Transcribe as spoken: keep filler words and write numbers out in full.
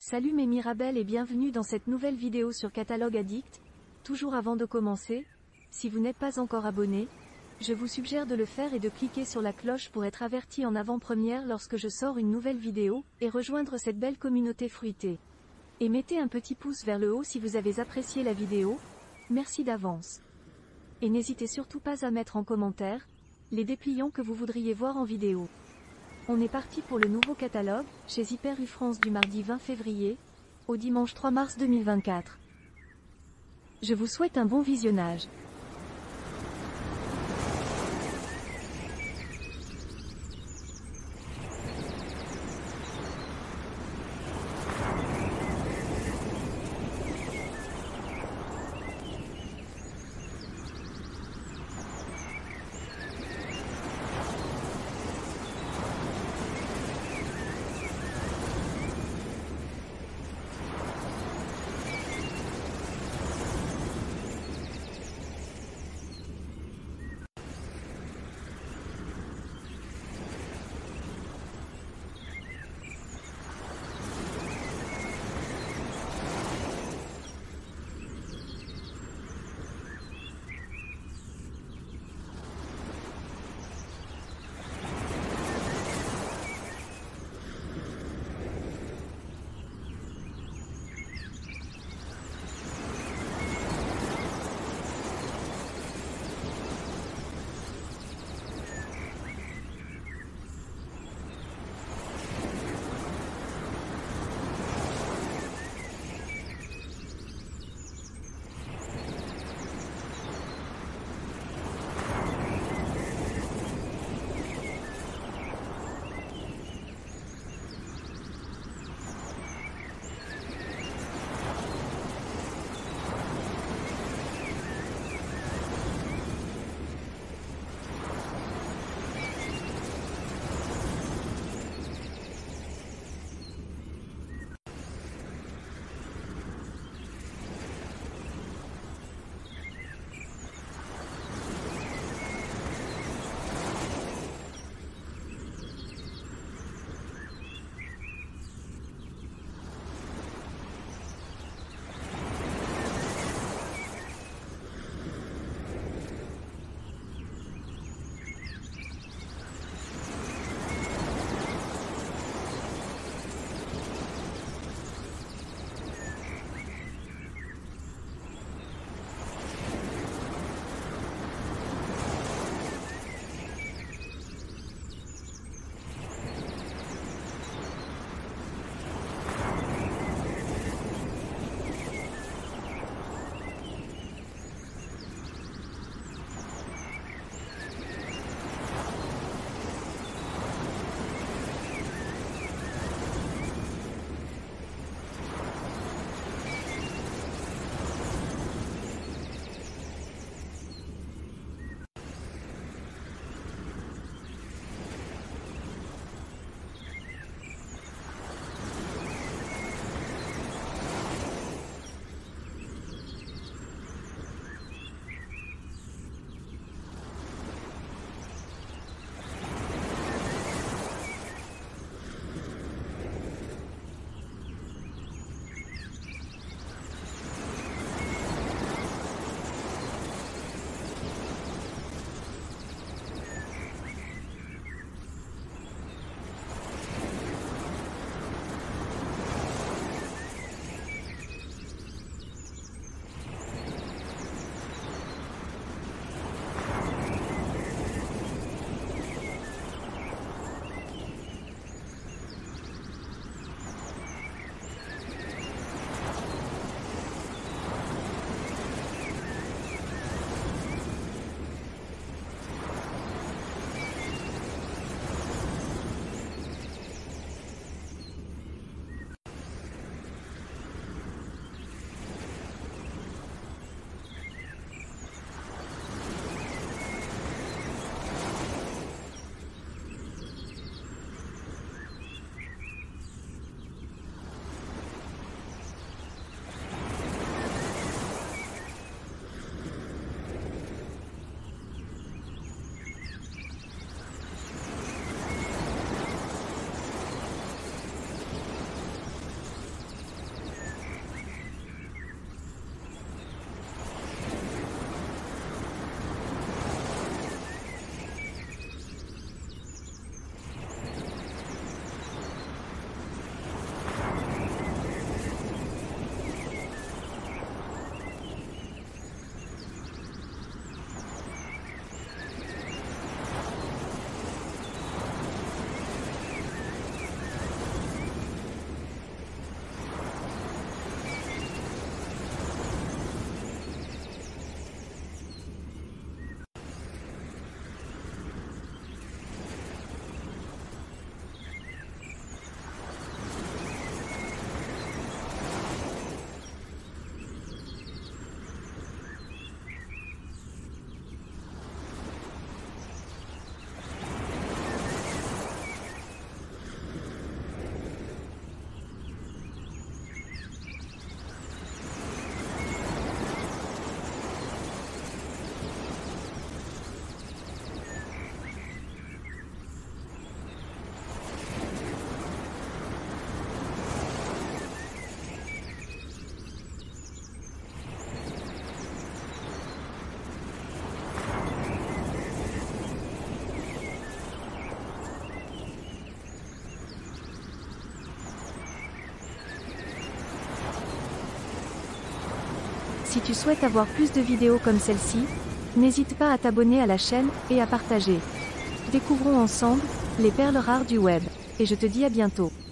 Salut mes Mirabelles et bienvenue dans cette nouvelle vidéo sur Catalogue Addict. Toujours avant de commencer, si vous n'êtes pas encore abonné, je vous suggère de le faire et de cliquer sur la cloche pour être averti en avant-première lorsque je sors une nouvelle vidéo, et rejoindre cette belle communauté fruitée. Et mettez un petit pouce vers le haut si vous avez apprécié la vidéo, merci d'avance. Et n'hésitez surtout pas à mettre en commentaire les dépliants que vous voudriez voir en vidéo. On est parti pour le nouveau catalogue, chez Hyper U France du mardi vingt février, au dimanche trois mars deux mille vingt-quatre. Je vous souhaite un bon visionnage. Si tu souhaites avoir plus de vidéos comme celle-ci, n'hésite pas à t'abonner à la chaîne, et à partager. Découvrons ensemble, les perles rares du web. Et je te dis à bientôt.